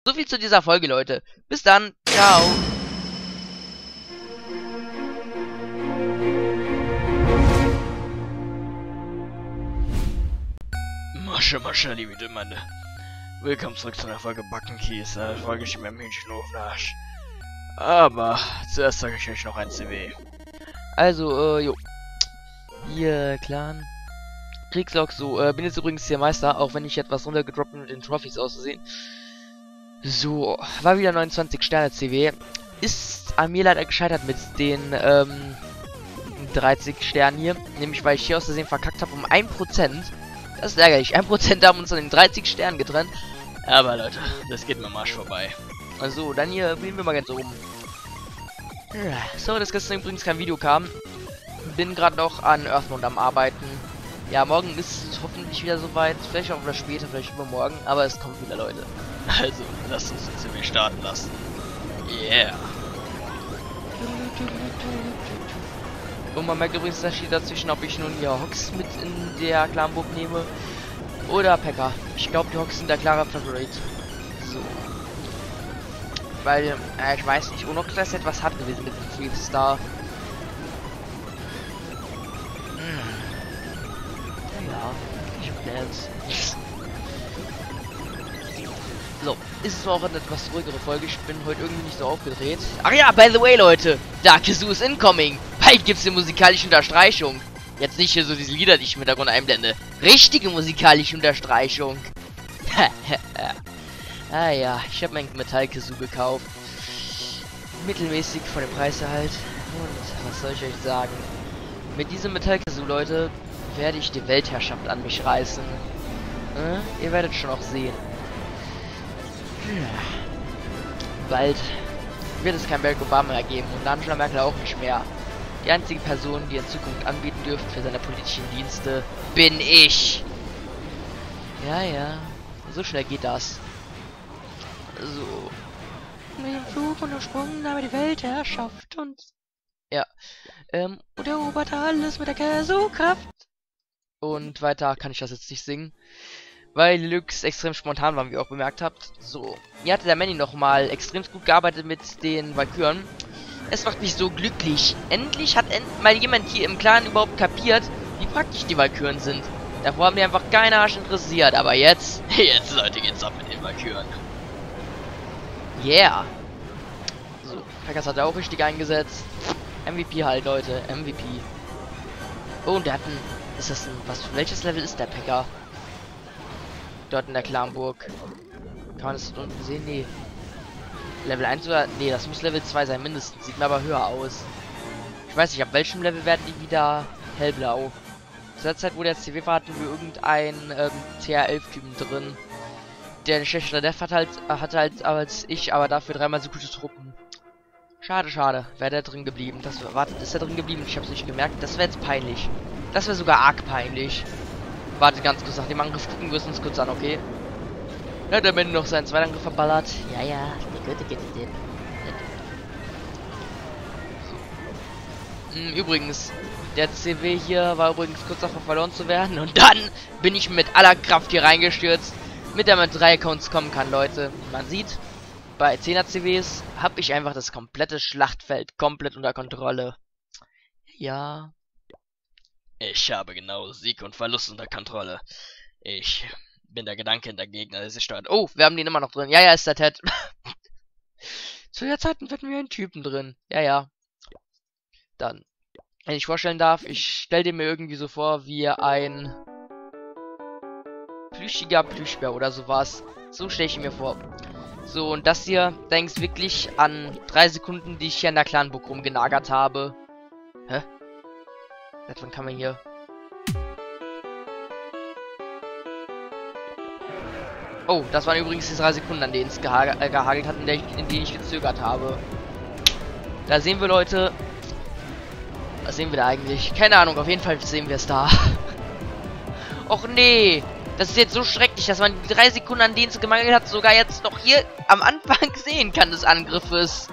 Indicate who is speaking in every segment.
Speaker 1: So viel zu dieser Folge, Leute. Bis dann. Ciao.
Speaker 2: Masche, liebe Gemeinde. Willkommen zurück zu einer Folge Backenkies. Folge ich mir Hähnchenofenarsch. Aber zuerst sage ich euch noch ein CW.
Speaker 1: Also, jo. Hier, Clan. Kriegslog, so, bin jetzt übrigens hier Meister, auch wenn ich etwas runtergedroppt bin mit den Trophys auszusehen. So, war wieder 29 Sterne CW. Ist an mir leider gescheitert mit den, 30 Sternen hier. Nämlich, weil ich hier aus Versehen verkackt habe um 1%. Das ist ärgerlich. 1% haben uns an den 30 Sternen getrennt.
Speaker 2: Aber Leute, das geht mir Marsch vorbei.
Speaker 1: Also, dann hier wählen wir mal ganz oben. So, dass gestern übrigens kein Video kam. Bin gerade noch an Earthbound am Arbeiten. Ja, morgen ist es hoffentlich wieder soweit. Vielleicht auch wieder später, vielleicht übermorgen. Aber es kommt wieder, Leute.
Speaker 2: Also, lasst uns den CW starten lassen. Yeah.
Speaker 1: Und man merkt übrigens, da steht dazwischen, ob ich nun hier Hox mit in der Clanburg nehme. Oder Pekka. Ich glaube, die Hox sind der klare Favorit. So. Weil, ich weiß nicht, Unox ist etwas hart gewesen mit dem 3-Star. Ja, ich bin jetzt. So, ist es auch eine etwas ruhigere Folge. Ich bin heute irgendwie nicht so aufgedreht. Ach ja, by the way, Leute, Darkezu ist incoming. Bald gibt's eine musikalische Unterstreichung. Jetzt nicht hier so diese Lieder, die ich im Hintergrund einblende. Richtige musikalische Unterstreichung. Ah ja, ich habe mein Metallkazoo gekauft. Mittelmäßig von dem Preis halt. Und was soll ich euch sagen? Mit diesem Metallkazoo, Leute, werde ich die Weltherrschaft an mich reißen. Ihr werdet schon auch sehen. Bald wird es kein Barack Obama mehr geben und Angela Merkel auch nicht mehr. Die einzige Person, die in Zukunft anbieten dürfte für seine politischen Dienste, bin ich. Ja, so schnell geht das. So. Mit dem Flug und der Sprung nahm die Weltherrschaft und... Ja. Und eroberte alles mit der Kazoo-Kraft. Und weiter kann ich das jetzt nicht singen. Weil die Lyrics extrem spontan waren, wie ihr auch bemerkt habt. So. Hier hatte der Manny nochmal extrem gut gearbeitet mit den Valkyren. Es macht mich so glücklich. Endlich hat mal jemand hier im Clan überhaupt kapiert, wie praktisch die Valkyren sind. Davor haben die einfach keinen Arsch interessiert. Aber jetzt...
Speaker 2: Jetzt, Leute, geht's ab mit den Valkyren.
Speaker 1: Yeah. So. Pekkas hat er auch richtig eingesetzt. MVP halt, Leute. MVP. Oh, und der hat ein... Ist das ein... Welches Level ist der Pekka? Dort in der Clanburg. Kann man das unten sehen? Nee. Level 1 oder... Nee, das muss Level 2 sein, mindestens. Sieht mir aber höher aus. Ich weiß nicht, ab welchem Level werden die wieder hellblau. Zu der Zeit, wo der CW war, hatten wir irgendeinen TR11-Typen drin. Der eine schlechtere Def hatte halt als ich, aber dafür dreimal so gute Truppen. Schade. Wäre der drin geblieben. Wartet, ist er drin geblieben? Ich hab's nicht gemerkt. Das wäre jetzt peinlich. Das wäre sogar arg peinlich. Wartet ganz kurz, nach dem Angriff gucken wir es uns kurz an, okay? Ja, der Mann noch seinen zweiten Angriff verballert. Ja, der Gute geht den. Übrigens, der CW hier war übrigens kurz davor verloren zu werden. Und dann bin ich mit aller Kraft hier reingestürzt, mit der man mit 3 Accounts kommen kann, Leute. Man sieht, bei 10er CWs habe ich einfach das komplette Schlachtfeld komplett unter Kontrolle. Ja.
Speaker 2: Ich habe genau Sieg und Verlust unter Kontrolle. Ich bin der Gedanke in der Gegner, der sich steuert. Oh, wir haben den immer noch drin. Ja, ist der Ted. Zu der Zeit hatten wir einen Typen drin. Ja. Dann, wenn ich vorstellen darf, ich stelle dir mir irgendwie so vor, wie ein plüschiger Plüschbär oder sowas. So stelle ich ihn mir vor. So, und das hier, denkst wirklich an 3 Sekunden, die ich hier in der Clanburg rumgenagert habe. Hä? Seit wann kann man hier? Oh, das waren übrigens die 3 Sekunden, an denen es gehagelt hat, in denen ich gezögert habe. Da sehen wir, Leute. Was sehen wir da eigentlich? Keine Ahnung, auf jeden Fall sehen wir es da. Och nee. Das ist jetzt so schrecklich, dass man die 3 Sekunden, an denen es gemangelt hat, sogar jetzt noch hier am Anfang sehen kann des Angriffes.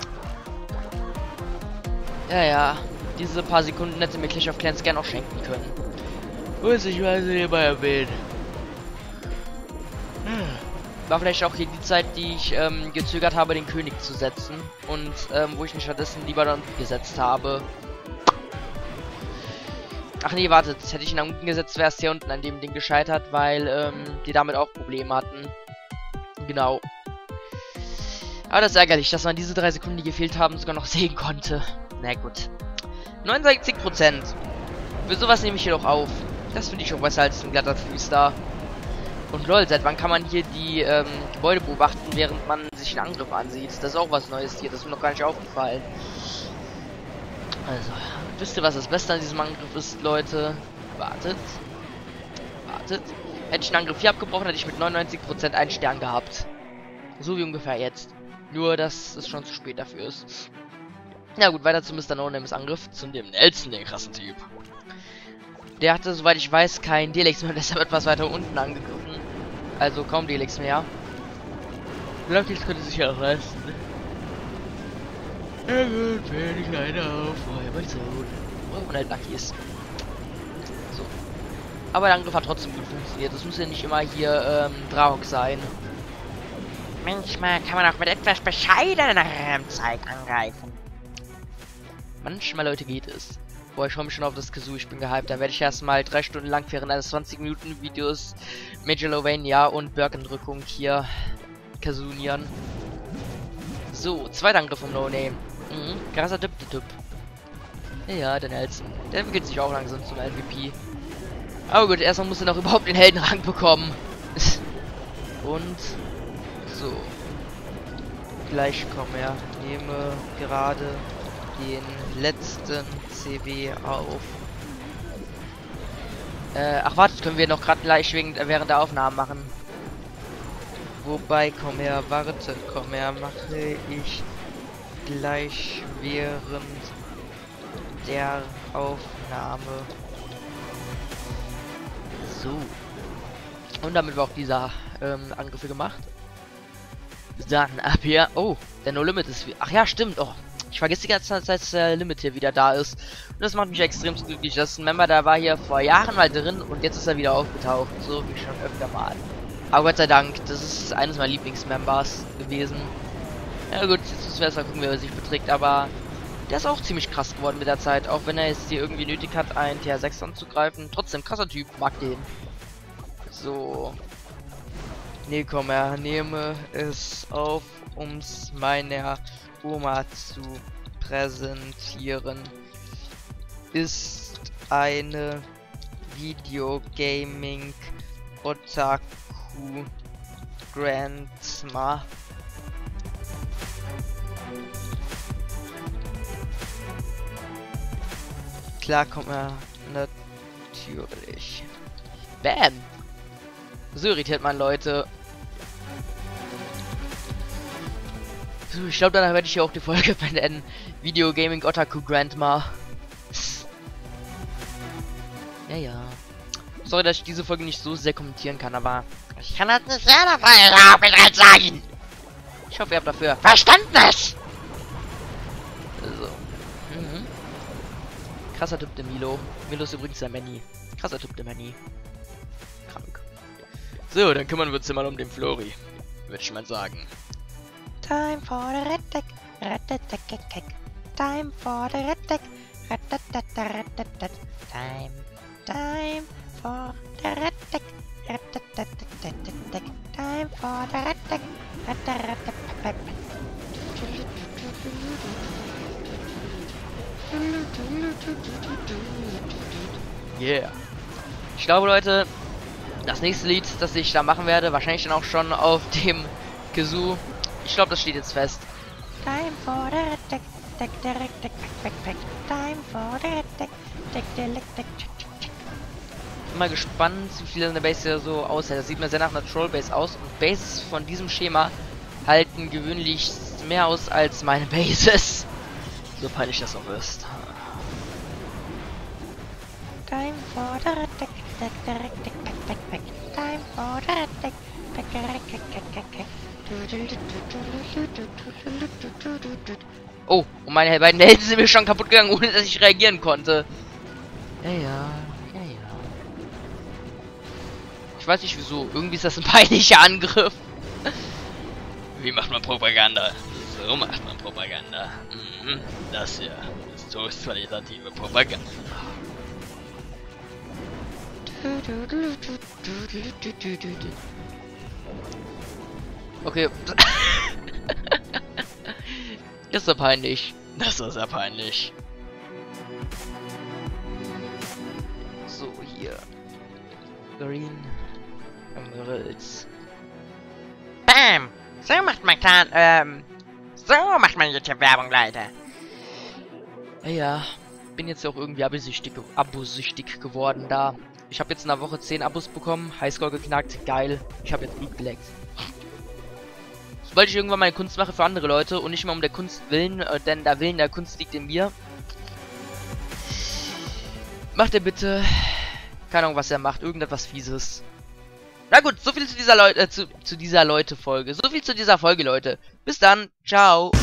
Speaker 2: Ja. Diese paar Sekunden hätte mir Clash of Clans gerne auch schenken können. Muss ich mal nebenbei erwähnen.
Speaker 1: War vielleicht auch hier die Zeit, die ich gezögert habe, den König zu setzen. Und wo ich mich stattdessen lieber dann gesetzt habe. Ach nee, wartet. Hätte ich ihn unten gesetzt, wäre es hier unten an dem Ding gescheitert, weil die damit auch Probleme hatten. Genau. Aber das ist ärgerlich, dass man diese 3 Sekunden, die gefehlt haben, sogar noch sehen konnte. Na gut. 69%. Für sowas nehme ich hier doch auf. Das finde ich auch besser als ein glatter Freestar. Und lol, seit wann kann man hier die Gebäude beobachten, während man sich einen Angriff ansieht? Das ist auch was Neues hier, das ist mir noch gar nicht aufgefallen. Also, wisst ihr, was das Beste an diesem Angriff ist, Leute? Wartet. Wartet. Hätte ich einen Angriff hier abgebrochen, hätte ich mit 99% einen Stern gehabt. So wie ungefähr jetzt. Nur, dass es schon zu spät dafür ist. Na gut, weiter zu Mr. No-Names Angriff. Zu dem Nelson, den krassen Typ. Der hatte, soweit ich weiß, kein Delix mehr, deshalb etwas weiter unten angegriffen. Also kaum Delix mehr. Luckys könnte sich ja auch leisten. Ja gut, werde ich leider auf Feuerwehrzonen. Und halt Luckys. So. Aber der Angriff hat trotzdem gut funktioniert. Das muss ja nicht immer hier Drahok sein.
Speaker 2: Manchmal kann man auch mit etwas bescheidenerem Zeug angreifen.
Speaker 1: Manchmal, Leute, geht es. Boah, ich freue mich schon auf das Kazoo. Ich bin gehypt. Da werde ich erstmal 3 Stunden lang während eines 20-Minuten-Videos Megalovania und Birkendrückung hier Kazunieren. So, zweiter Angriff vom No-Name. Krasser Typ. Ja, der Nelson. Der entwickelt sich auch langsam zum MVP. Aber gut, erstmal muss er noch überhaupt den Heldenrang bekommen. Und so. Gleich komm her. Nehme gerade den letzten CW auf. Ach wartet, können wir noch gerade gleich während der Aufnahmen machen. Wobei, komm her, warte, komm her, mache ich gleich während der Aufnahme. So. Und damit war auch dieser Angriffe gemacht. Dann ab hier. Oh, der No Limit ist wieder. Ach ja, stimmt. Oh, ich vergesse die ganze Zeit, dass der Limit hier wieder da ist. Und das macht mich extrem glücklich. Das ist ein Member, der war hier vor Jahren mal drin und jetzt ist er wieder aufgetaucht. So wie schon öfter mal. Aber Gott sei Dank, das ist eines meiner Lieblingsmembers gewesen. Ja gut, jetzt müssen wir erst mal gucken, wie er sich beträgt, aber der ist auch ziemlich krass geworden mit der Zeit. Auch wenn er jetzt hier irgendwie nötig hat, einen TR6 anzugreifen. Trotzdem krasser Typ, mag den. So. Nee, komm her, nehme es auf, um's meiner Oma zu präsentieren. Ist eine Videogaming Otaku Grandma. Klar, kommt er natürlich. Bam! So irritiert man Leute. So, ich glaube, danach werde ich hier auch die Folge beenden. Video Gaming Otaku Grandma. Ja. Sorry, dass ich diese Folge nicht so sehr kommentieren kann, aber
Speaker 2: Ich kann das nicht sehr davon sagen.
Speaker 1: ich hoffe, ihr habt dafür
Speaker 2: Verständnis!
Speaker 1: so. Krasser Typ, der Milo. Milo ist übrigens der Manny. Krasser Typ, der Manny. Krank. So, dann kümmern wir uns mal um den Flori. Würde ich mal sagen.
Speaker 2: Time for the red deck. Time for the red deck. Time for the red deck. Time for the red deck.
Speaker 1: Yeah. Ich glaube, Leute, das nächste Lied, das ich da machen werde, wahrscheinlich dann auch schon auf dem Kazoo. Ich glaube, das steht jetzt fest.
Speaker 2: Time for the red deck. Time for the red deck.
Speaker 1: Bin mal gespannt, wie viel in der Base hier so aushält. Das sieht mir sehr nach einer Troll-Base aus. Und Bases von diesem Schema halten gewöhnlich mehr aus als meine Bases. So peinlich das auch ist.
Speaker 2: Time for the red deck. Time for the red deck.
Speaker 1: Oh, und meine beiden Helden sind mir schon kaputt gegangen, ohne dass ich reagieren konnte. Ja. Ich weiß nicht wieso. Irgendwie ist das ein peinlicher Angriff.
Speaker 2: Wie macht man Propaganda? So macht man Propaganda. Das hier ist höchstqualitative Propaganda.
Speaker 1: Okay. Das ist ja peinlich.
Speaker 2: Das ist ja peinlich.
Speaker 1: So, hier. Green Emeralds.
Speaker 3: Bam! So macht man so macht man YouTube-Werbung, Leute.
Speaker 1: Ja, bin jetzt auch irgendwie abosüchtig geworden da. Ich habe jetzt in einer Woche 10 Abos bekommen, Highscore geknackt, geil. Ich habe jetzt Blut geleckt. Sobald ich irgendwann meine Kunst mache für andere Leute und nicht mehr um der Kunst willen, denn der Willen der Kunst liegt in mir. Macht er bitte, keine Ahnung was er macht, irgendetwas Fieses. Na gut, so viel zu dieser Folge. So viel zu dieser Folge, Leute. Bis dann, ciao.